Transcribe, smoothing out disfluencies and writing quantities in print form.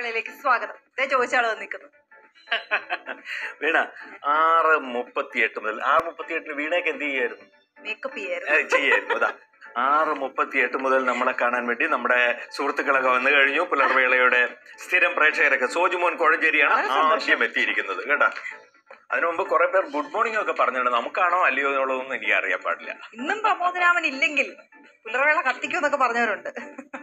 പുലർവേളയിലേക്ക് സ്വാഗതം. ചോദിച്ചാളോ നിൽക്കുന്നു വീണ 6:38 മുതൽ 6:38 വീണയൊക്കെ എന്ത് ചെയ്യായിരുന്നു? മേക്കപ്പ് ചെയ്യായിരുന്നു. അതാ 6:38 മുതൽ നമ്മളെ കാണാൻ വേണ്ടി നമ്മുടെ സുഹൃത്തുക്കളൊക്കെ വന്നു കഴിഞ്ഞു. പുലർവേളയുടെ സ്ഥിരം പ്രേക്ഷകരൊക്കെ സോജുമോൻ കോഴഞ്ചേരിയാണ് ആദ്യം എത്തിയിരിക്കുന്നത് കേട്ടാ. അതിനു മുമ്പ് കുറെ പേർ ഗുഡ് മോർണിംഗ് ഒക്കെ പറഞ്ഞിട്ടുണ്ട്. നമുക്കാണോ അല്ലയോ എന്നുള്ളതൊന്നും എനിക്ക് അറിയാൻ പാടില്ല. ഇന്നും പ്രമോദരാമൻ ഇല്ലെങ്കിൽ പുലർവേള കത്തിക്കും എന്നൊക്കെ പറഞ്ഞവരുണ്ട്.